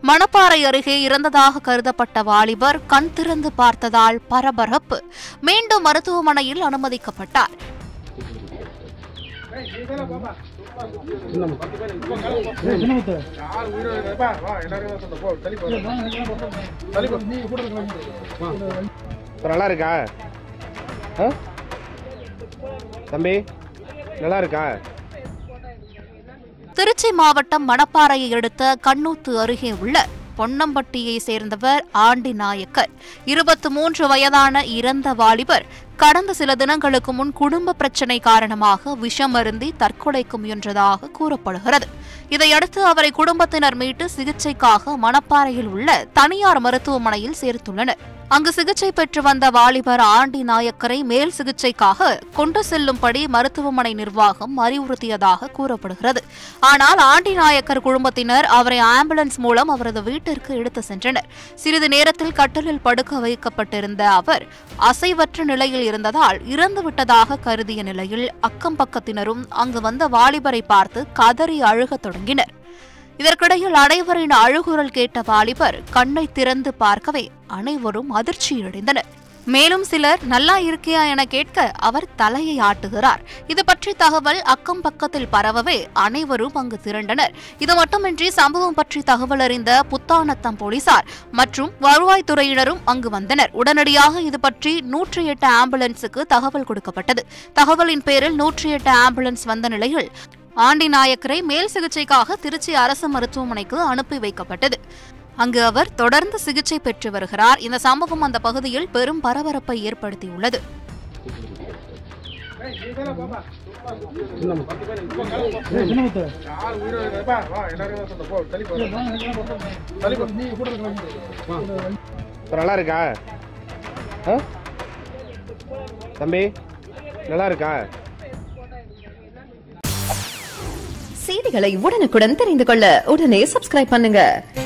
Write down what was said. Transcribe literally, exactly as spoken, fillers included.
மணப்பாறை அருகே இறந்ததாக கருதப்பட்ட வாலிபர் கண் திறந்து பார்த்ததால் பரபரப்பு. மீண்டும் மருத்துவமனையில் அனுமதிக்கப்பட்டார். நல்லா இருக்கா தம்பி? நல்லா இருக்கா? திருச்சி மாவட்டம் மணப்பாறையை அடுத்த கண்ணூத்து அருகே உள்ள பொன்னம்பட்டியை சேர்ந்தவர் ஆண்டி நாயக்கர். இருபத்தி மூன்று வயதான இறந்த வாலிபர் கடந்த சில தினங்களுக்கு முன் குடும்ப பிரச்சினை காரணமாக விஷம் அருந்தி தற்கொலைக்கு முயன்றதாக கூறப்படுகிறது. இதையடுத்து அவரை குடும்பத்தினர் மீட்டு சிகிச்சைக்காக மணப்பாறையில் உள்ள தனியார் மருத்துவமனையில் சேர்த்துள்ளனர். அங்கு சிகிச்சை பெற்று வந்த வாலிபர் ஆண்டி நாயக்கரை மேல் சிகிச்சைக்காக கொண்டு செல்லும்படி மருத்துவமனை நிர்வாகம் அறிவுறுத்தியதாக கூறப்படுகிறது. ஆனால் ஆண்டி நாயக்கர் குடும்பத்தினர் அவரை ஆம்புலன்ஸ் மூலம் அவரது வீட்டிற்கு எடுத்து சென்றனர். சிறிது நேரத்தில் கட்டிலில் படுக்க வைக்கப்பட்டிருந்த அவர் அசைவற்ற நிலையில் இருந்ததால் இறந்துவிட்டதாக கருதிய நிலையில் அக்கம் பக்கத்தினரும் அங்கு வந்த வாலிபரை பார்த்து கதறி அழுகத் தொடங்கினர். இதற்கிடையில் அனைவரின் அழுகுரல் கேட்ட வாலிபர் கண்ணை திறந்து பார்க்கவே அனைவரும் அதிர்ச்சியடைந்தனர். மேலும் சிலர் நல்லா இருக்கியா என கேட்க அவர் தலையை ஆட்டுகிறார். இது பற்றி தகவல் அக்கம் பக்கத்தில் பரவவே அனைவரும் அங்கு திரண்டனர். இது மட்டுமின்றி சம்பவம் பற்றி தகவல் அறிந்த புத்தானத்தம் போலீசார் மற்றும் வருவாய்த்துறையினரும் அங்கு வந்தனர். உடனடியாக இது பற்றி நூற்றி எட்டு ஆம்புலன்ஸுக்கு தகவல் கொடுக்கப்பட்டது. தகவலின் பேரில் நூற்றி எட்டு ஆம்புலன்ஸ் வந்த நிலையில் ஆண்டி நாயக்கரை மேல் சிகிச்சைக்காக திருச்சி அரசு மருத்துவமனைக்கு அனுப்பி வைக்கப்பட்டது. அங்கு அவர் தொடர்ந்து சிகிச்சை பெற்று வருகிறார். இந்த சம்பவம் அந்த பகுதியில் பெரும் பரபரப்பை ஏற்படுத்தியுள்ளது. நல்லா இருக்கா தம்பி? நல்லா இருக்கா? செய்திகளை உடனுக்குடன் தெரிந்து கொள்ள உடனே சப்ஸ்கிரைப் பண்ணுங்க.